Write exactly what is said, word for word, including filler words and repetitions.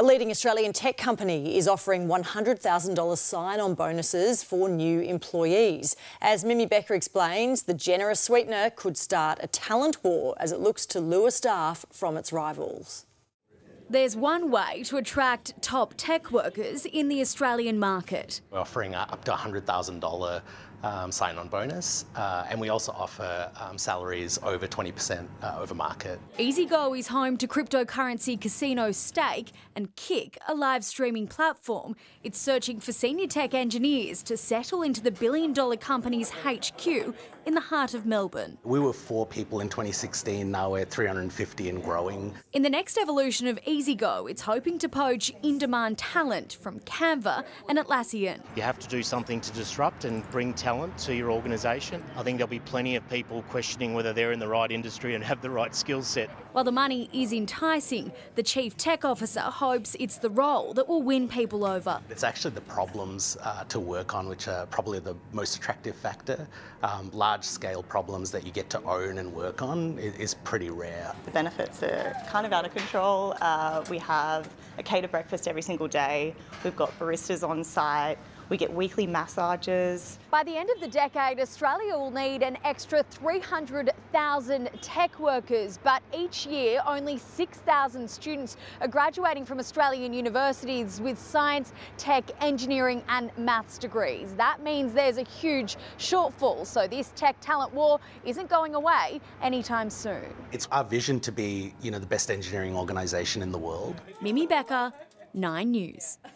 A leading Australian tech company is offering one hundred thousand dollars sign-on bonuses for new employees. As Mimi Becker explains, the generous sweetener could start a talent war as it looks to lure staff from its rivals. There's one way to attract top tech workers in the Australian market. We're offering up to one hundred thousand dollars um, sign-on bonus, uh, and we also offer um, salaries over twenty percent uh, over market. EasyGo is home to cryptocurrency casino Stake and Kick, a live streaming platform. It's searching for senior tech engineers to settle into the billion-dollar company's H Q in the heart of Melbourne. We were four people in twenty sixteen, now we're three hundred fifty and growing. In the next evolution of EasyGo, it's hoping to poach in-demand talent from Canva and Atlassian. You have to do something to disrupt and bring talent to your organisation. I think there'll be plenty of people questioning whether they're in the right industry and have the right skill set. While the money is enticing, the Chief Tech Officer hopes it's the role that will win people over. It's actually the problems uh, to work on which are probably the most attractive factor. Um, large-scale problems that you get to own and work on is, is pretty rare. The benefits are kind of out of control. Uh, we have a catered breakfast every single day. We've got baristas on site. We get weekly massages. By the end of the decade, Australia will need an extra three hundred thousand tech workers, but each year only six thousand students are graduating from Australian universities with science, tech, engineering and maths degrees. That means there's a huge shortfall, so this tech talent war isn't going away anytime soon. It's our vision to be, you know, the best engineering organisation in the world. Mimi Becker, Nine News.